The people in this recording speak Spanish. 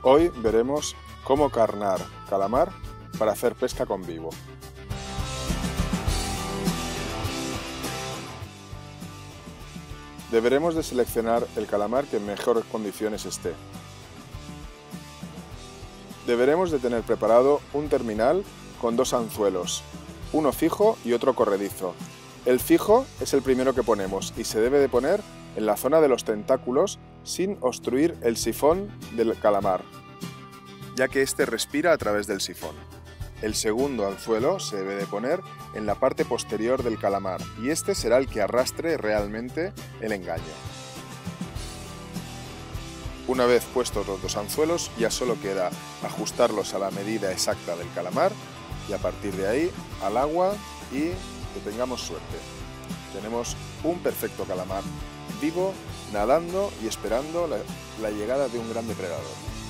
Hoy veremos cómo carnar calamar para hacer pesca con vivo. Deberemos de seleccionar el calamar que en mejores condiciones esté. Deberemos de tener preparado un terminal con dos anzuelos, uno fijo y otro corredizo. El fijo es el primero que ponemos y se debe de poner en la zona de los tentáculos sin obstruir el sifón del calamar, ya que éste respira a través del sifón. El segundo anzuelo se debe de poner en la parte posterior del calamar y este será el que arrastre realmente el engaño. Una vez puestos los dos anzuelos ya solo queda ajustarlos a la medida exacta del calamar y a partir de ahí al agua y que tengamos suerte. Tenemos un perfecto calamar vivo, nadando y esperando la llegada de un gran depredador.